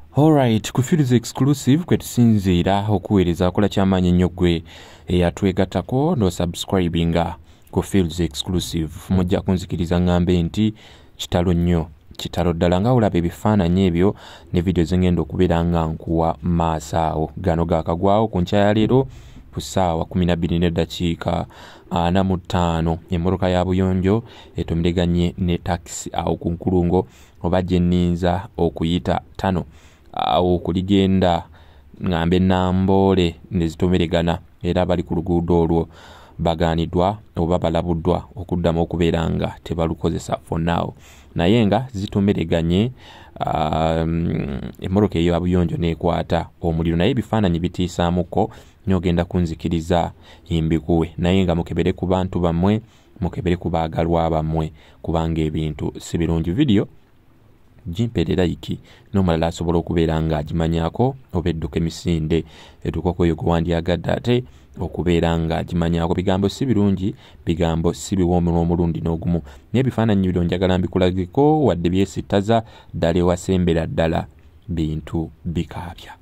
Alright, ku Fields Exclusive kwe tusinziira okuweereza akola ky'amaanyi ennyo gwe eyatwegattako n'osubscribinga ku Fields Exclusive. Mujja kunzikiriza ngambe nti kitalo nnyo, kitalo ddala nga olaba ebifaananyi ebyo ne video zengenda okubeera nga nkuwa maaso awo. Gano gaakagwawo ku nkya ya leero ku ssaawa 12:45 emmotoka ya buyonjo etomereganye ne taxi awo ku nkulungo oba gye nninza okuyita tano awo kuligenda ngambe Namboole ne zitomeregana era bali ku luguudo olwo baganidwa oba balabuddwa okuddamu okubeera nga tebalukozesa for now, naye nga zitomereganye emmotoka eyo abuyonjo neekwata omuliro, naye ebifaananyi bitiisaamuko nyogenda kunzikiriza imbikuwe, naye nga mukebere ku bantu bamwe, mukebere ku baagalwa bamwe kubanga ebintu si birungi. Video jimperera iki n'omulala asobola okubeera nga agimanyaako oba edduka emisinde etuukako oyo gwandyagadde ate okubeera nga agimanyaako. Bigambo si birungi, bigambo si biwoomu n'omulundi n'ogumu, naye ebifaananyi bino njagala mbikulagiko wadde byesittaza ddala ewasembera ddala bintu bikaabya.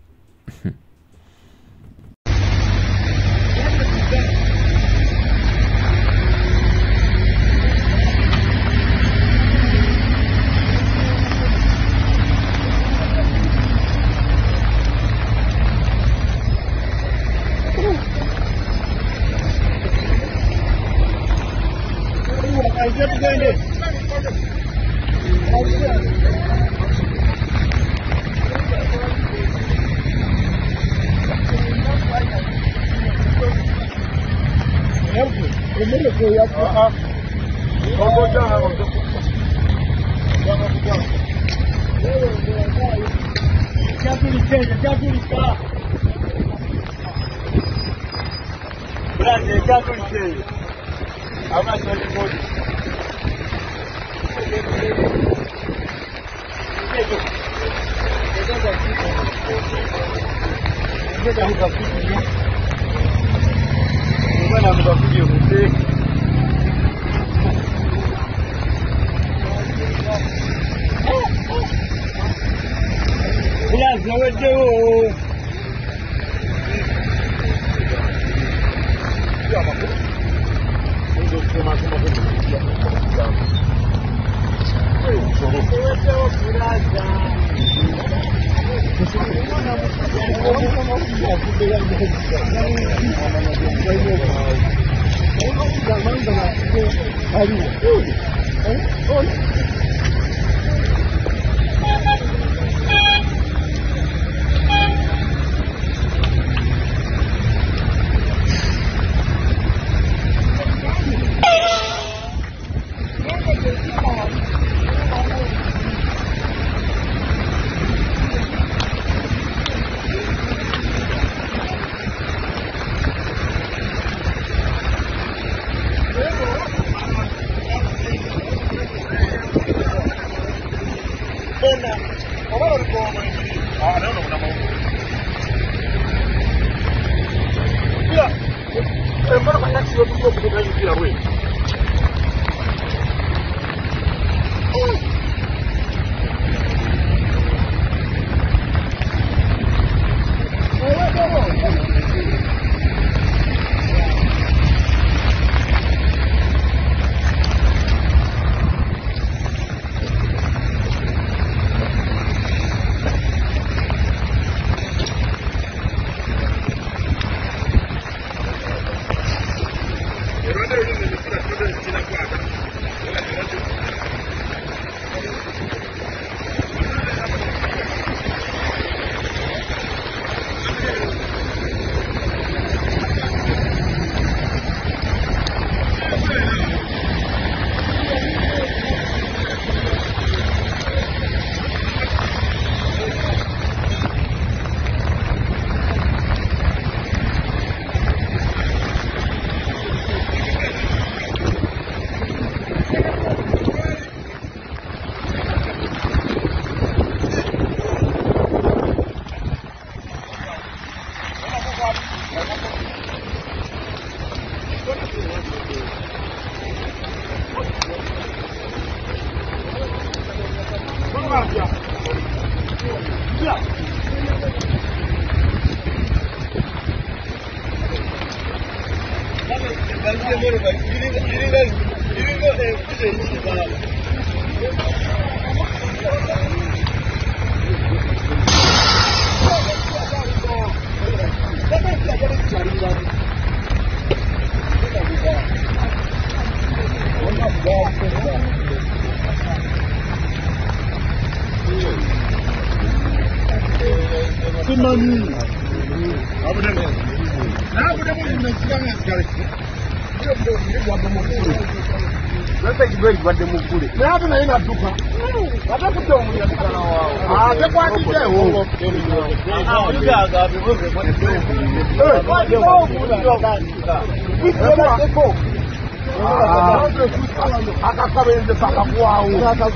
Akabenje sakakwao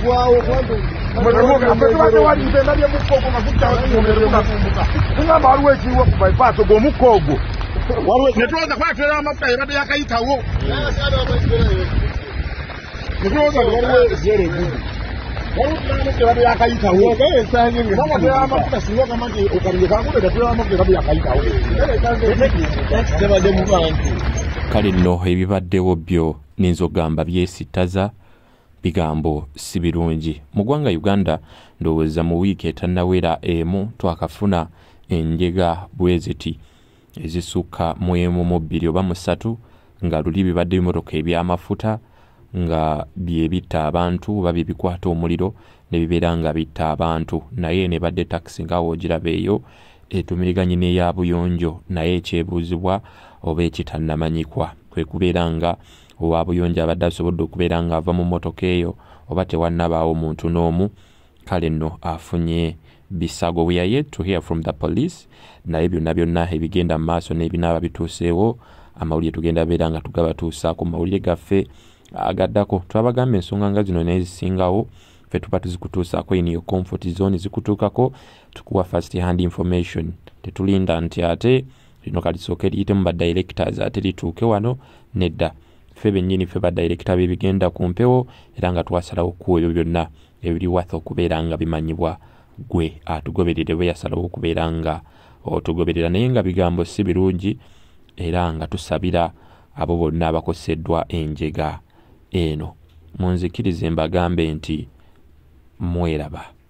kale nno ebibaddewo byo n'enzogamba byesittaza bigambo si birungi mu ggwanga Uganda. Ndowooza mu wiiki etannawera emu twakafuna enjega bwe ziti ezisukka mu emu mu bbiri oba mu ssatu nga luli bibadde bimotoka eby'amafuta nga bye bitta abantu oba bye bikwata omuliro ne bibeera nga bitta abantu, naye ne badde takisi nga woogiraba eyo etumiriganye n'eya buyonjo, naye ekyebuuzibwa oba ekitannamanyikwa kwe kubeera nga owa buyonjo abadde asobodde okubeera nga ava mu mmotoka eyo oba tewannabaawo muntu n'omu. Kale nno afunye bisago. We are yet to hear from the police, naye byonna ebigenda mu maaso n'ebinaaba bituuseewo amawulire tugenda beera nga tugabatuusaako mu mawulire gaffe agaddako. Twabagamba ensonga nga zino n'ezisingawo ffe tuba tuzikutuusaako in your comfort zone, zikutuukako tukuwa first hand information. Tetulinda nti ate lino kalisooke liyite mu badirectors ate lituuke wano, nedda. Ffe bennyini ffe badirector bibigenda ku mpewo era nga twasalawo ku ebyo byonna ebiri watha okubeera nga bimanyibwa gwe atugoberere bwe yasalawo okubeera nga otugoberera, naye nga bigambo si birungi era nga tusabira abo bonna abakoseddwa enjega eno. Munzikirize mbagambe nti mweraba.